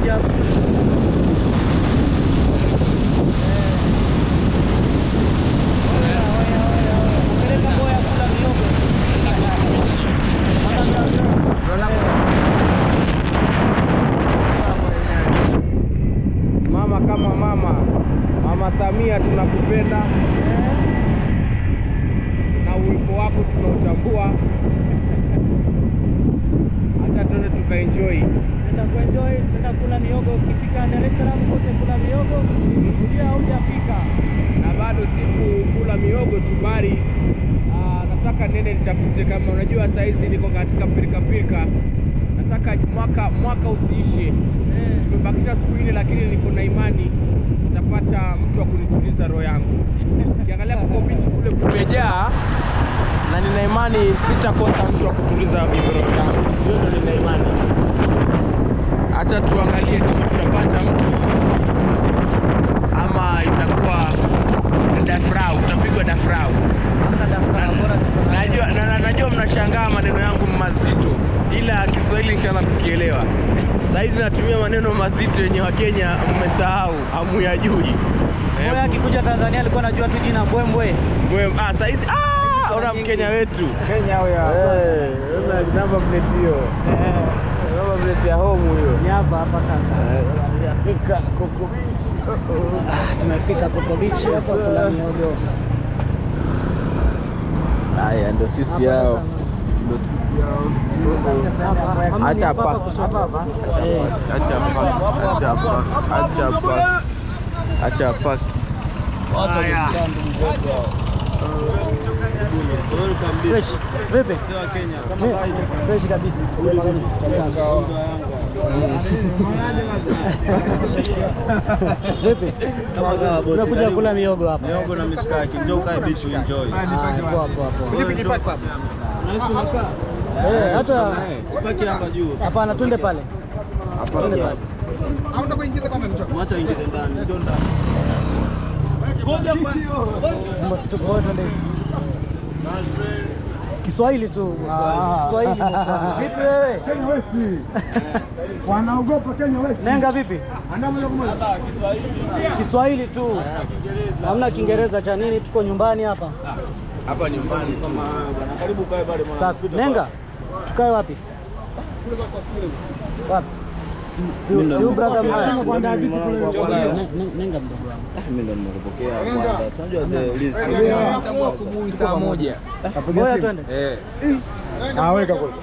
kuja mama kama mama Samia, tunakupenda na uwepo wako tunautambua. Acha tuende tukaenjoy. Tenda kula mihogo. Ukifika Dar es Salaam kote kula mihogo, kuja hujafika Na bado siku kula mihogo tu bali nataka nene nitafute, kama unajua saa hizi niko katika pirika. Nataka mwaka usiishe. Tumebakisha siku 4 lakini niko na imani nitapata mtu wa kunituliza roho yangu. Ukiangalia Coco Beach kule kumejaa, na nina imani sitakosa mtu wa kutuliza roho yangu. Hiyo ndio nina imani. Acha tuangalie kama tutapata mtu ama itakuwa dafrau, utapigwa dafrau. Najua mnashangaa maneno yangu mazito, ila Kiswahili inshallah kukielewa. Saizi natumia maneno mazito yenye Wakenya mmesahau, hamuyajui. Wewe akikuja Tanzania alikuwa anajua tu jina Mbwembwe. Saizi ona Mkenya wetu. Kenya huyo. Una namba plate hiyo. Namba plate ya home hiyo. Ni hapa sasa. Tumefika Coco Beach. Tumefika Coco Beach hapa kula mihogo. Haya ndio sisi hao. Acha hapa. Acha hapa. Fresh. Vipi? Kenya kama kawaida. Fresh kabisa. Vipi? Tunakuja kula mihogo hapa. Mihogo na mishikaki. Njoo kae beach enjoy. Hapo. Vipi paki hapa? Unaishi unakaa? Hata Paki hapa juu. Hapana, twende pale. Hapa pale. Au utakuingiza kama mchoko? Mwacha ingize ndani. Njoo ndani. Kiswahili tu. Kiswahili. Vipi wewe? Kenya West. Wanaogopa Kenya West. Nenga vipi? Kiswahili tu. Hamna Kiingereza cha nini, tuko nyumbani hapa. Hapa nyumbani kama bwana, karibu kae pale mwana. Safi. Nenga. Tukae wapi? Wapi? Si brother mmoja. Nenga mdogo wangu. Mimi ndo nimekupokea kwanza. Unajua the list. asubuhi saa 1. Ngoja twende. Weka kule.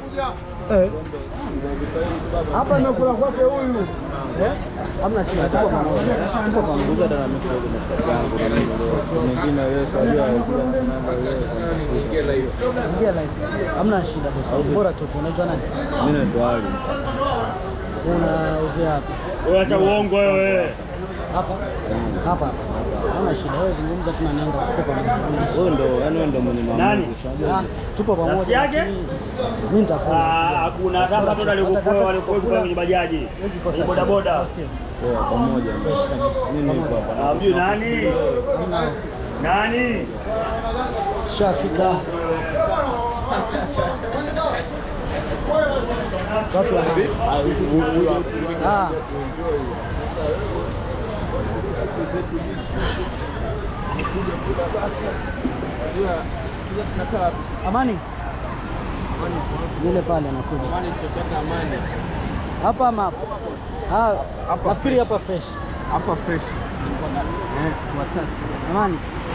Hapa nimekula kwake huyu. Hamna shida, tuko pamoja. Tuko pamoja na mikogo na shikaji yangu na mwingine wewe unajua Ingia hiyo. Ingia live. Hamna shida boss. Bora tupo. Unaitwa nani? mimi naitwa Ali. Unauzia hapa. Wewe acha uongo wewe. Hapa. Hamna shida. Wewe zungumza tuna Nenga, tuko pamoja. Wewe ndo mwenye Nani? Tupo pamoja. Mimi nitakuwa. Hakuna hapa tu walikuwa kwenye bajaji. Kwenye bodaboda. Wewe pamoja. Mimi niko hapa. Hamjui nani? Nani? Shafika. Wapi wapi? Amani. Yule pale anakuja. Amani tutatoka Amani. Hapa ama hapo? Nafikiri hapa fresh. Hapa fresh. Amani.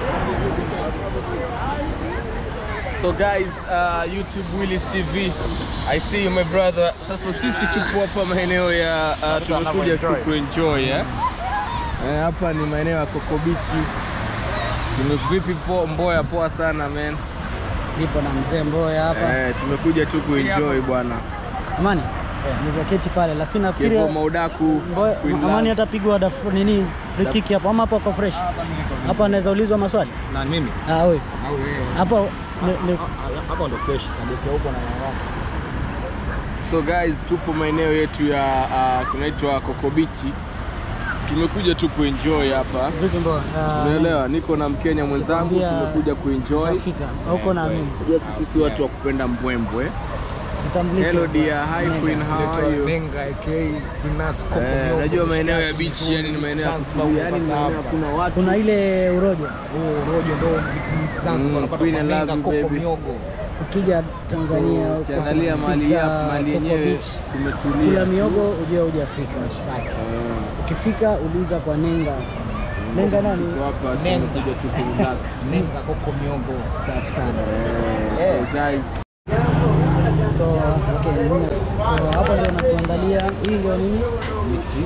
So guys, YouTube Willis TV, I see you my brother. Sasa sisi tupo hapa maeneo ya tumekuja tu kuenjoy hapa ni maeneo ya Coco Beach. Vipi Mboya? Poa sana man. Nipo na mzee Mboya hapa. Tumekuja tu kuenjoy bwana. Amani. Mzee keti pale, lakini nafikiri kwa Maudaku Amani atapigwa nini free kick hapo ama hapo kwa fresh. Hapa anaweza ulizwa maswali. Na mimi? Wewe. Hapo Hapo ndo fresh kabisa huko na yanga. So guys, tupo maeneo yetu ya kunaitwa Coco Beach. Tumekuja tu kuenjoy hapa. Vipi Mboya? Unaelewa, niko na Mkenya mwenzangu, tumekuja kuenjoy. Huko na mimi. Unajua sisi watu wa kupenda mbwembwe. Hello dear, hi Queen, how are you? Nenga aka Pinas Coco. Unajua maeneo ya beach yani ni maeneo ya kusababu yani kuna watu. Kuna ile urojo. Urojo ndio vitu zangu wanapata kwa Nenga Coco Mihogo. Ukija Tanzania ukiangalia mali yenyewe tumetulia. Kula mihogo ujue hujafika. Ukifika uliza kwa Nenga. Nenga nani? Nenga kuja tukulala. Nenga Coco Mihogo. Safi sana. Guys. So, okay, so hapa ndio natuandalia. Hii ndio nini? Mixi.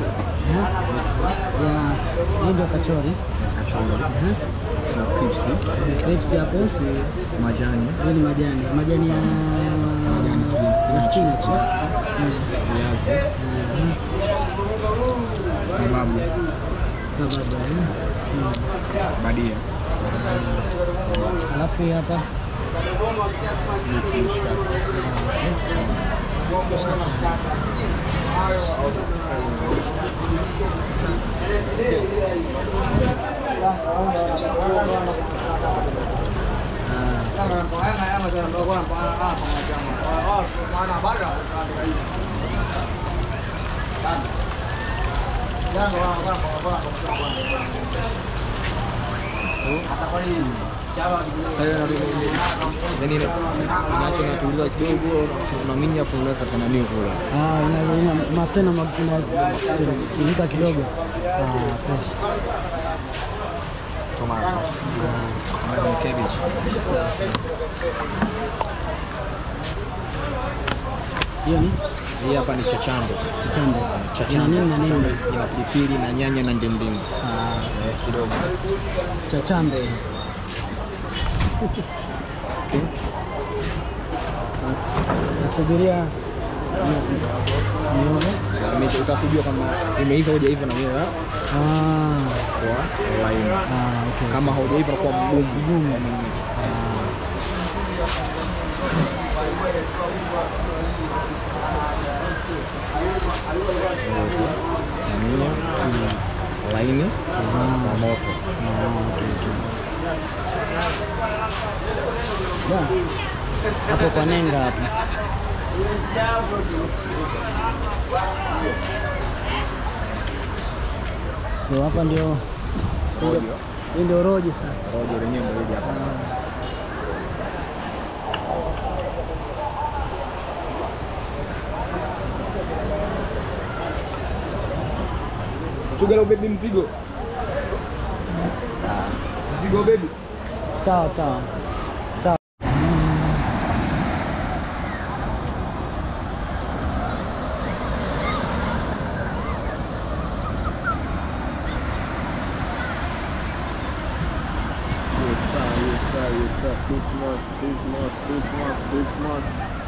Hii ndio kachori. So Crispy hapo. Majani. Hii ni majani. Majani ya spinach. Viazi. Kababu. Badia. Alafu hapa saya yani nacho natuliza kidogo unaminya kule katika nani kule ina mafuta na mafuta kidogo fresh tomato na cabbage. Hiyo ni hii hapa ni chachambo. Chachambo ina pilipili na nyanya na ndimu kidogo. Chachambo. Nasubiria mihogo. Utakujua kama imeiva hujaiva na wewe kwa laini. Okay. Kama hujaiva kwa mgumu. Laini na moto. Hapo kwa Nenga hapo. So hapa ndio ndio rojo sasa. Rojo lenyewe ndio hapa. Chugalo baby mzigo. Mzigo baby. Sawa. Christmas.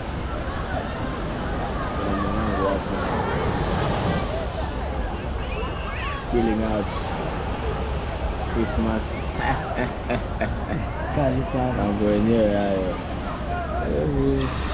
Chilling out. Christmas. Kali sana. Mambo yenyewe hayo.